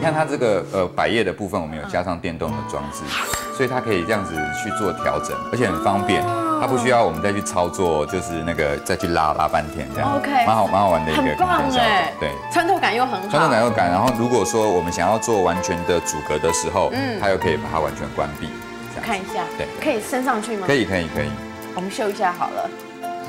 看它这个百叶的部分，我们有加上电动的装置，所以它可以这样子去做调整，而且很方便。它不需要我们再去操作，就是那个再去拉半天这样。 OK， 蛮好玩的一个很棒哎， 对， 穿透感又很好， 穿透感又感。然后如果说我们想要做完全的阻隔的时候，它又可以把它完全关闭。 看一下， 对， 可以升上去吗？ 可以。 我们秀一下好了。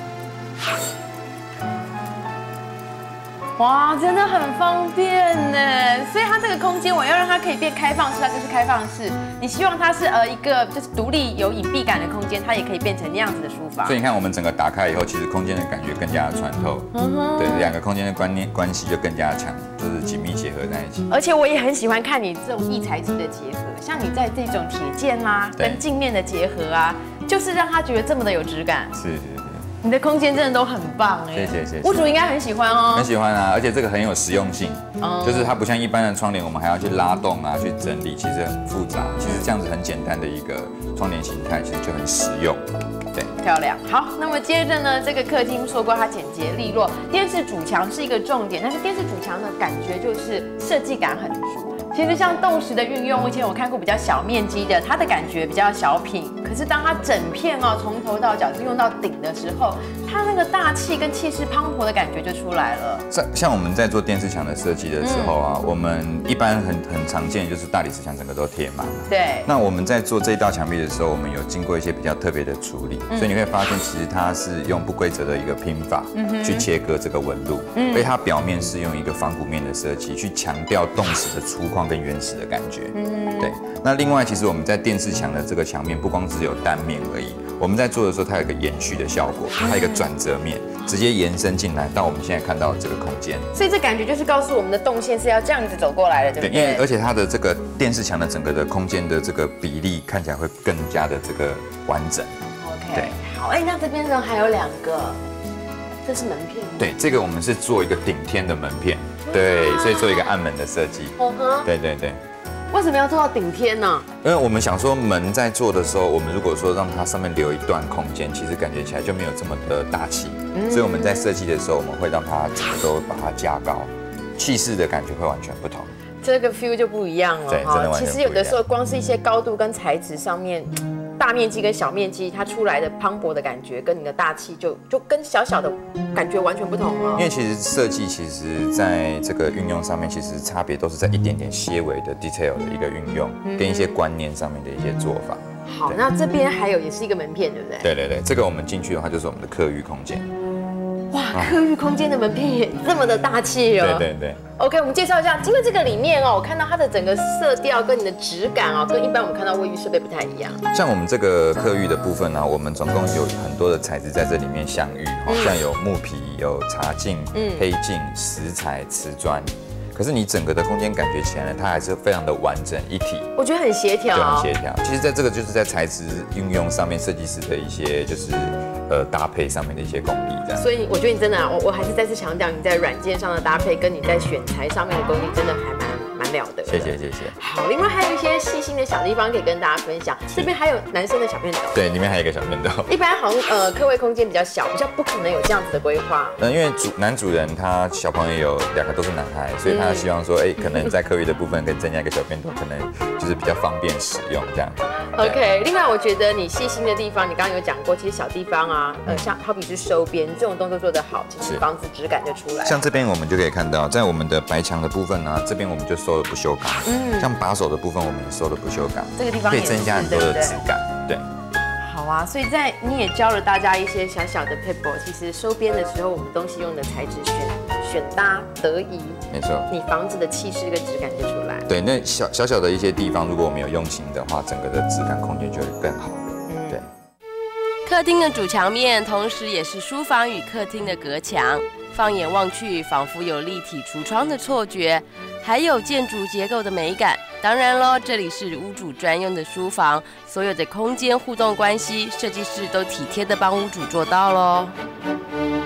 哇，真的很方便呢！所以它这个空间，我要让它可以变开放式，它就是开放式。你希望它是一个就是独立有隐蔽感的空间，它也可以变成那样子的书房。 所以你看，我们整个打开以后，其实空间的感觉更加的穿透。对，两个空间的关系就更加强，就是紧密结合在一起。 而且我也很喜欢看你这种异材质的结合，像你在这种铁件啊，跟镜面的结合啊，就是让它觉得这么的有质感。 是。 你的空间真的都很棒哎， 谢谢。 屋主应该很喜欢哦， 很喜欢啊，而且这个很有实用性，就是它不像一般的窗帘，我们还要去拉动啊，去整理，其实很复杂。其实这样子很简单的一个窗帘形态，其实就很实用。对， 漂亮。好，那么接着呢，这个客厅说过它简洁利落，电视主墙是一个重点，但是电视主墙的感觉就是设计感很足。其实像动石的运用，以前我看过比较小面积的，它的感觉比较小品。可是当它整片从头到脚就用到顶的时候，它那个大气跟气势磅礴的感觉就出来了。 像我们在做电视墙的设计的时候啊，我们一般很常见就是大理石墙整个都贴满了。 对。那我们在做这一道墙壁的时候，我们有经过一些比较特别的处理，所以你会发现其实它是用不规则的一个拼法去切割这个纹路，所以它表面是用一个仿古面的设计去强调动石的粗犷跟原始的感觉。对。那另外，其实我们在电视墙的这个墙面不光只有单面而已，我们在做的时候它有一个延续的效果，它有一个转折面，直接延伸进来到我们现在看到的这个空间。 所以这感觉就是告诉我们的动线是要这样子走过来的，对不对？ 对，因为而且它的这个电视墙的整个的空间的这个比例看起来会更加的这个完整。 OK， 对，好，那这边呢还有2个，这是门片。 对，这个我们是做一个顶天的门片，对，所以做一个暗门的设计。对。 为什么要做到顶天呢？ 因为我们想说门在做的时候，我们如果说让它上面留一段空间，其实感觉起来就没有这么的大气。所以我们在设计的时候，我们会让它整个都把它加高，气势的感觉会完全不同。 这个 feel 就不一样了。 对，真的完全不一样。 其实有的时候光是一些高度跟材质上面。大面积跟小面积，它出来的磅礴的感觉，跟你的大气就跟小小的感觉完全不同了。 因为其实设计其实在这个运用上面，其实差别都是在一点点些微的 detail 的一个运用，跟一些观念上面的一些做法。 好，那这边还有也是一个门片，对不对？ 对，这个我们进去的话就是我们的客浴空间。 哇，客浴空间的门片也这么的大气哦。 对。 OK， 我们介绍一下，因为这个里面我看到它的整个色调跟你的质感跟一般我们看到卫浴设备不太一样。 像我们这个客浴的部分呢，我们总共有很多的材质在这里面相遇，像有木皮、有茶镜、黑镜、石材、瓷砖。可是你整个的空间感觉起来呢，它还是非常的完整一体。 我觉得很协调， 对，很协调。其实在这个就是在材质运用上面，设计师的一些就是搭配上面的一些功力这样。 所以我觉得你真的我还是再次强调，你在软件上的搭配跟你在选材上面的功力真的还蛮了得的。 谢谢。 好，另外还有一些细心的小地方可以跟大家分享。这边还有男生的小便斗。 对，里面还有一个小便斗。 一般好像客位空间比较小，比较不可能有这样子的规划。 因为男主人他小朋友有2个都是男孩，所以他希望说，可能在客浴的部分可以增加一个小便斗，可能就是比较方便使用这样子。 OK， 另外我觉得你细心的地方，你刚刚有讲过，其实小地方啊，像好比是收边这种动作做得好，其实房子质感就出来了。像这边我们就可以看到，在我们的白墙的部分呢，这边我们就收了不锈钢，像把手的部分我们也收了不锈钢， 这个地方可以增加很多的质感，对。 好啊，所以你也教了大家一些小小的 pebble， 其实收边的时候，我们东西用的材质选搭得宜， 没错， 你房子的气势跟质感就出来。 对，那小的一些地方，如果我们有用心的话，整个的质感空间就会更好。对。 客厅的主墙面，同时也是书房与客厅的隔墙，放眼望去，仿佛有立体橱窗的错觉，还有建筑结构的美感。当然咯，这里是屋主专用的书房，所有的空间互动关系，设计师都体贴的帮屋主做到咯。